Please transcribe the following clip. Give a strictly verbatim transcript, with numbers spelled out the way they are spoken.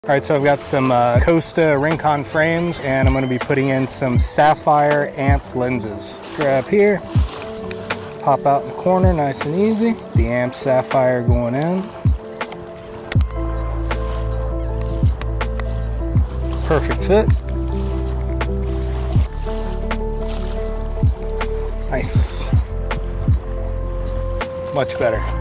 All right, so I've got some uh, Costa Rincon frames, and I'm going to be putting in some Sapphire A M P lenses. Let's grab here, pop out in the corner, nice and easy. The A M P Sapphire going in. Perfect fit. Nice. Much better.